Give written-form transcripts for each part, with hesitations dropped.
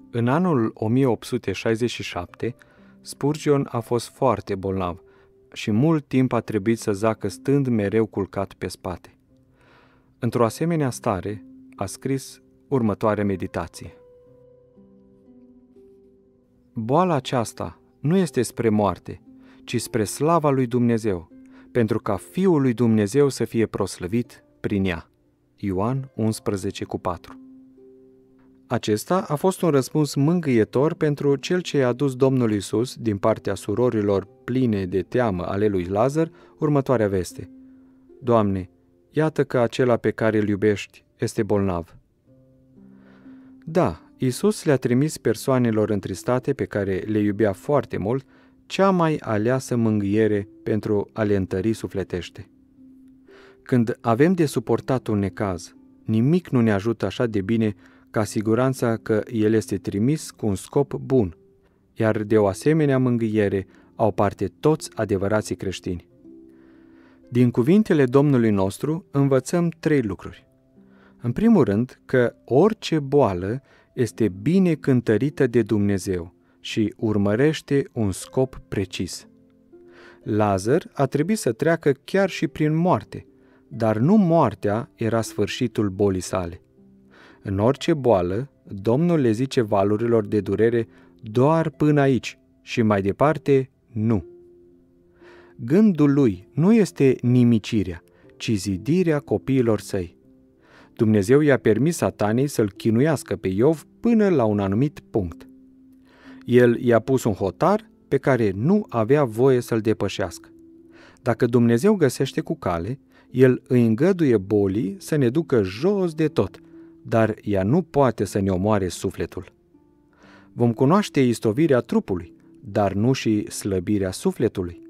În anul 1867, Spurgeon a fost foarte bolnav și mult timp a trebuit să zacă stând mereu culcat pe spate. Într-o asemenea stare, a scris următoarea meditație. Boala aceasta nu este spre moarte, ci spre slava lui Dumnezeu, pentru ca Fiul lui Dumnezeu să fie proslăvit prin ea. Ioan 11:4. Acesta a fost un răspuns mângâietor pentru cel ce i-a adus Domnul Iisus, din partea surorilor pline de teamă ale lui Lazar, următoarea veste. Doamne, iată că acela pe care îl iubești este bolnav. Da, Iisus le-a trimis persoanelor întristate pe care le iubea foarte mult cea mai aleasă mângâiere pentru a le întări sufletește. Când avem de suportat un necaz, nimic nu ne ajută așa de bine ca siguranța că El este trimis cu un scop bun, iar de o asemenea mângâiere au parte toți adevărații creștini. Din cuvintele Domnului nostru învățăm 3 lucruri. În primul rând că orice boală este bine cântărită de Dumnezeu și urmărește un scop precis. Lazar a trebuit să treacă chiar și prin moarte, dar nu moartea era sfârșitul bolii sale. În orice boală, Domnul le zice valurilor de durere doar până aici și mai departe nu. Gândul lui nu este nimicirea, ci zidirea copiilor săi. Dumnezeu i-a permis Satanei să-l chinuiască pe Iov până la un anumit punct. El i-a pus un hotar pe care nu avea voie să-l depășească. Dacă Dumnezeu găsește cu cale, El îi îngăduie bolii să ne ducă jos de tot, dar ea nu poate să ne omoare sufletul. Vom cunoaște istovirea trupului, dar nu și slăbirea sufletului.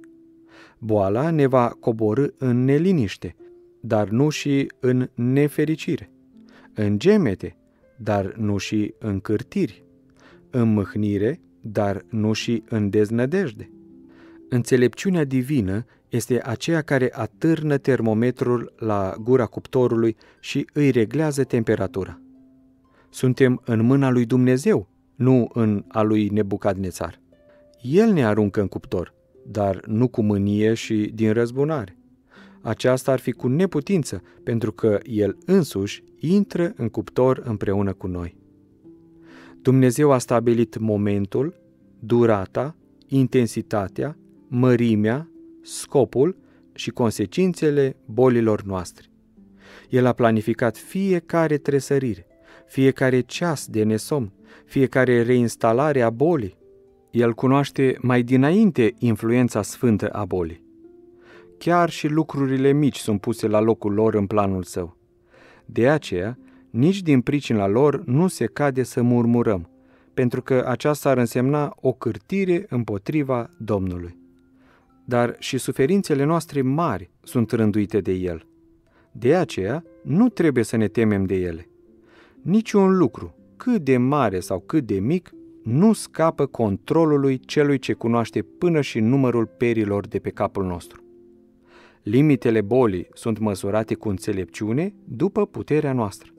Boala ne va coborî în neliniște, dar nu și în nefericire, în gemete, dar nu și în cârtiri, în mâhnire, dar nu și în deznădejde. Înțelepciunea divină este aceea care atârnă termometrul la gura cuptorului și îi reglează temperatura. Suntem în mâna lui Dumnezeu, nu în a lui Nebucadnețar. El ne aruncă în cuptor, dar nu cu mânie și din răzbunare. Aceasta ar fi cu neputință, pentru că El însuși intră în cuptor împreună cu noi. Dumnezeu a stabilit momentul, durata, intensitatea, mărimea, scopul și consecințele bolilor noastre. El a planificat fiecare tresărire, fiecare ceas de nesomn, fiecare reinstalare a bolii. El cunoaște mai dinainte influența sfântă a bolii. Chiar și lucrurile mici sunt puse la locul lor în planul său. De aceea, nici din pricina lor nu se cade să murmurăm, pentru că aceasta ar însemna o cârtire împotriva Domnului. Dar și suferințele noastre mari sunt rânduite de El. De aceea, nu trebuie să ne temem de ele. Niciun lucru, cât de mare sau cât de mic, nu scapă controlului celui ce cunoaște până și numărul perilor de pe capul nostru. Limitele bolii sunt măsurate cu înțelepciune după puterea noastră.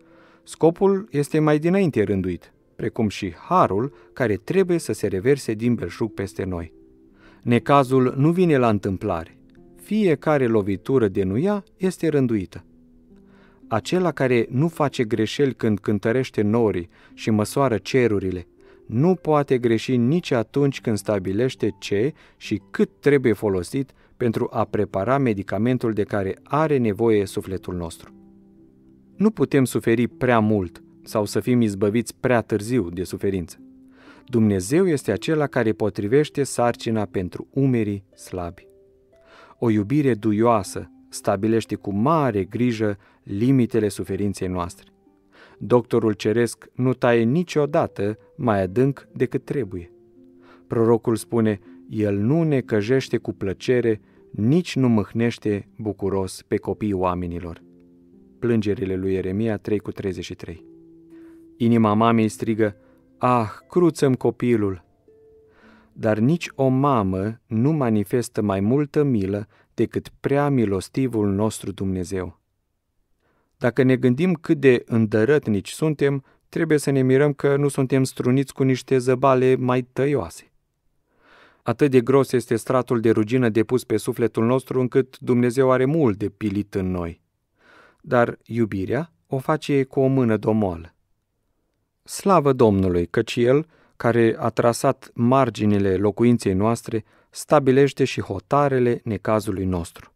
Scopul este mai dinainte rânduit, precum și harul care trebuie să se reverse din belșug peste noi. Necazul nu vine la întâmplare. Fiecare lovitură de nuia este rânduită. Acela care nu face greșeli când cântărește norii și măsoară cerurile, nu poate greși nici atunci când stabilește ce și cât trebuie folosit pentru a prepara medicamentul de care are nevoie sufletul nostru. Nu putem suferi prea mult sau să fim izbăviți prea târziu de suferință. Dumnezeu este acela care potrivește sarcina pentru umerii slabi. O iubire duioasă stabilește cu mare grijă limitele suferinței noastre. Doctorul ceresc nu taie niciodată mai adânc decât trebuie. Prorocul spune, El nu ne căjește cu plăcere, nici nu mâhnește bucuros pe copiii oamenilor. Plângerile lui Ieremia 3:33. Inima mamei strigă, ah, cruță-mi copilul! Dar nici o mamă nu manifestă mai multă milă decât prea milostivul nostru Dumnezeu. Dacă ne gândim cât de îndărătnici suntem, trebuie să ne mirăm că nu suntem struniți cu niște zăbale mai tăioase. Atât de gros este stratul de rugină depus pe sufletul nostru, încât Dumnezeu are mult de pilit în noi. Dar iubirea o face cu o mână domoală. Slavă Domnului, căci El, care a trasat marginile locuinței noastre, stabilește și hotarele necazului nostru.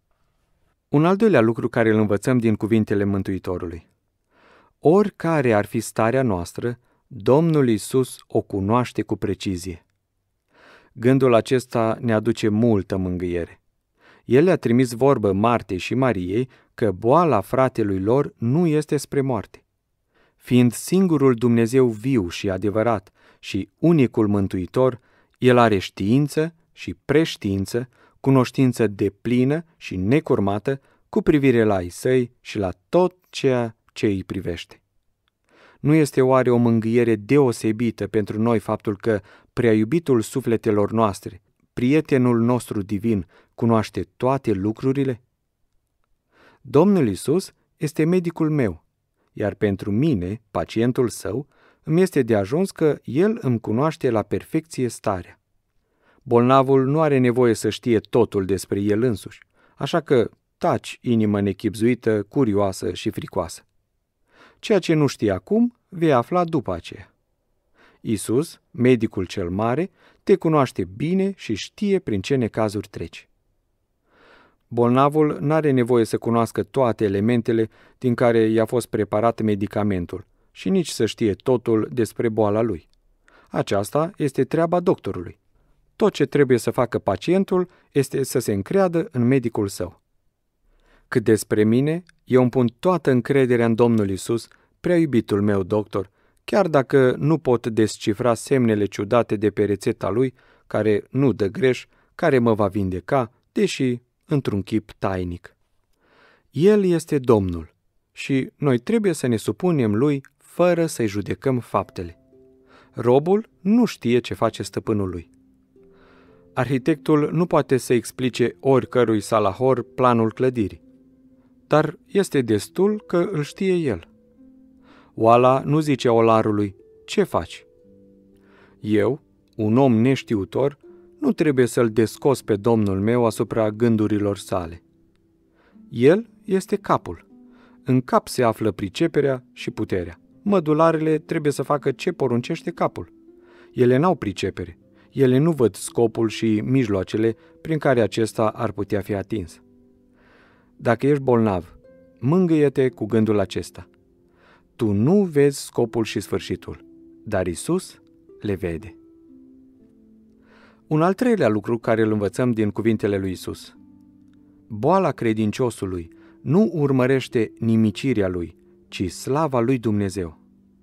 Un al doilea lucru care îl învățăm din cuvintele Mântuitorului. Oricare ar fi starea noastră, Domnul Iisus o cunoaște cu precizie. Gândul acesta ne aduce multă mângâiere. El le-a trimis vorbă Martei și Mariei că boala fratelui lor nu este spre moarte. Fiind singurul Dumnezeu viu și adevărat și unicul Mântuitor, El are știință și preștiință, cunoștință deplină și necurmată cu privire la ai săi și la tot ceea ce îi privește. Nu este oare o mângâiere deosebită pentru noi faptul că prea iubitul sufletelor noastre, prietenul nostru divin, cunoaște toate lucrurile? Domnul Iisus este medicul meu, iar pentru mine, pacientul său, îmi este de ajuns că El îmi cunoaște la perfecție starea. Bolnavul nu are nevoie să știe totul despre el însuși, așa că taci, inimă nechibzuită, curioasă și fricoasă. Ceea ce nu știi acum, vei afla după aceea. Iisus, medicul cel mare, te cunoaște bine și știe prin ce necazuri treci. Bolnavul n-are nevoie să cunoască toate elementele din care i-a fost preparat medicamentul și nici să știe totul despre boala lui. Aceasta este treaba doctorului. Tot ce trebuie să facă pacientul este să se încreadă în medicul său. Cât despre mine, eu îmi pun toată încrederea în Domnul Iisus, prea iubitul meu doctor, chiar dacă nu pot descifra semnele ciudate de pe rețeta lui, care nu dă greș, care mă va vindeca, deși într-un chip tainic. El este Domnul și noi trebuie să ne supunem lui fără să-i judecăm faptele. Robul nu știe ce face stăpânul lui. Arhitectul nu poate să explice oricărui salahor planul clădirii, dar este destul că îl știe el. Oala nu zice olarului, ce faci? Eu, un om neștiutor, nu trebuie să-l descos pe Domnul meu asupra gândurilor sale. El este capul. În cap se află priceperea și puterea. Mădularele trebuie să facă ce poruncește capul. Ele n-au pricepere. Ele nu văd scopul și mijloacele prin care acesta ar putea fi atins. Dacă ești bolnav, mângâie-te cu gândul acesta. Tu nu vezi scopul și sfârșitul, dar Iisus le vede. Un al treilea lucru care îl învățăm din cuvintele lui Iisus. Boala credinciosului nu urmărește nimicirea lui, ci slava lui Dumnezeu.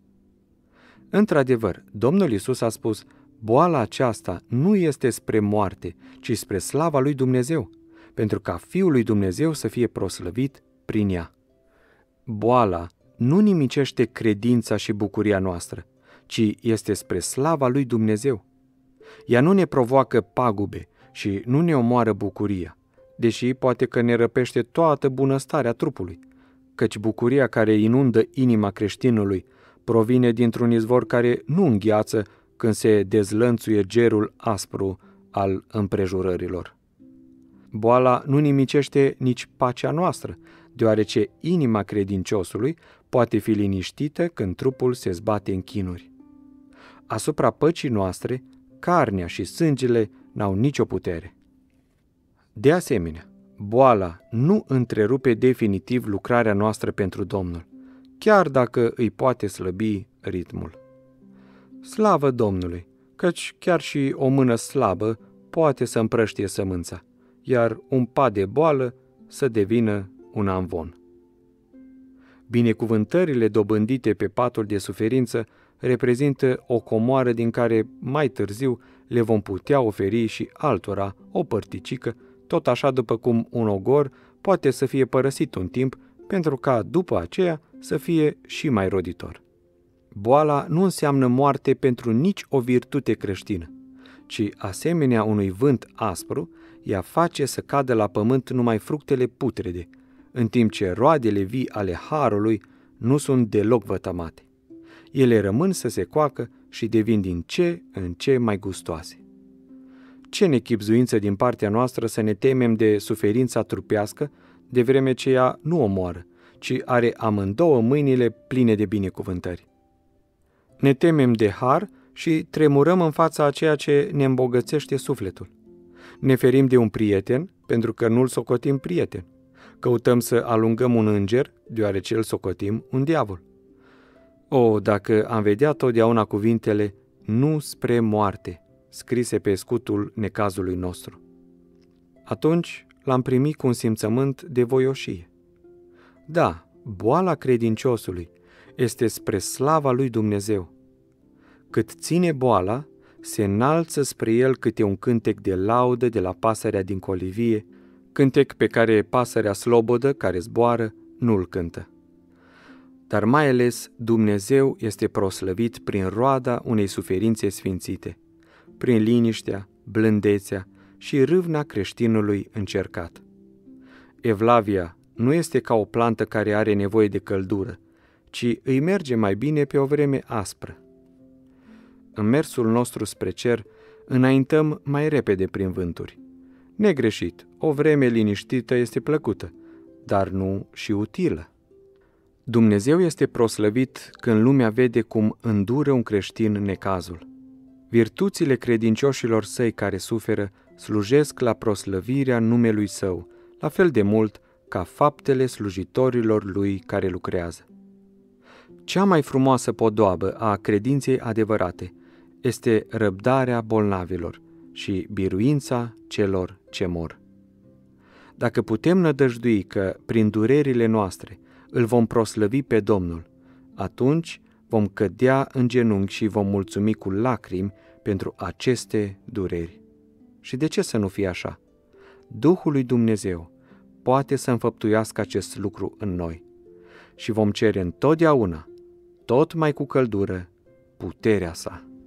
Într-adevăr, Domnul Iisus a spus, boala aceasta nu este spre moarte, ci spre slava lui Dumnezeu, pentru ca Fiul lui Dumnezeu să fie proslăvit prin ea. Boala nu nimicește credința și bucuria noastră, ci este spre slava lui Dumnezeu. Ea nu ne provoacă pagube și nu ne omoară bucuria, deși poate că ne răpește toată bunăstarea trupului, căci bucuria care inundă inima creștinului provine dintr-un izvor care nu îngheață când se dezlănțuie gerul aspru al împrejurărilor. Boala nu nimicește nici pacea noastră, deoarece inima credinciosului poate fi liniștită când trupul se zbate în chinuri. Asupra păcii noastre, carnea și sângele n-au nicio putere. De asemenea, boala nu întrerupe definitiv lucrarea noastră pentru Domnul, chiar dacă îi poate slăbi ritmul. Slavă Domnului, căci chiar și o mână slabă poate să împrăștie sămânța, iar un pat de boală să devină un amvon. Binecuvântările dobândite pe patul de suferință reprezintă o comoară din care mai târziu le vom putea oferi și altora o părticică, tot așa după cum un ogor poate să fie părăsit un timp pentru ca după aceea să fie și mai roditor. Boala nu înseamnă moarte pentru nici o virtute creștină, ci asemenea unui vânt aspru, ea face să cadă la pământ numai fructele putrede, în timp ce roadele vii ale harului nu sunt deloc vătămate. ele rămân să se coacă și devin din ce în ce mai gustoase. Ce nechibzuință din partea noastră să ne temem de suferința trupească, de vreme ce ea nu omoară, ci are amândouă mâinile pline de binecuvântări. Ne temem de har și tremurăm în fața a ceea ce ne îmbogățește sufletul. Ne ferim de un prieten pentru că nu-l socotim prieten. Căutăm să alungăm un înger, deoarece îl socotim un diavol. O, dacă am vedea totdeauna cuvintele "nu spre moarte", scrise pe scutul necazului nostru. Atunci l-am primit cu un simțământ de voioșie. Da, boala credinciosului este spre slava lui Dumnezeu. Cât ține boala, se înalță spre el câte un cântec de laudă de la pasărea din colivie, cântec pe care pasărea slobodă care zboară nu-l cântă. Dar mai ales Dumnezeu este proslăvit prin roada unei suferințe sfințite, prin liniștea, blândețea și râvna creștinului încercat. Evlavia nu este ca o plantă care are nevoie de căldură, ci îi merge mai bine pe o vreme aspră. În mersul nostru spre cer înaintăm mai repede prin vânturi. Negreșit, o vreme liniștită este plăcută, dar nu și utilă. Dumnezeu este proslăvit când lumea vede cum îndură un creștin necazul. Virtuțile credincioșilor săi care suferă slujesc la proslăvirea numelui său, la fel de mult ca faptele slujitorilor lui care lucrează. Cea mai frumoasă podoabă a credinței adevărate este răbdarea bolnavilor și biruința celor ce mor. Dacă putem nădăjdui că prin durerile noastre îl vom proslăvi pe Domnul, atunci vom cădea în genunchi și vom mulțumi cu lacrimi pentru aceste dureri. Și de ce să nu fie așa? Duhul lui Dumnezeu poate să înfăptuiască acest lucru în noi și vom cere întotdeauna, tot mai cu căldură, puterea sa.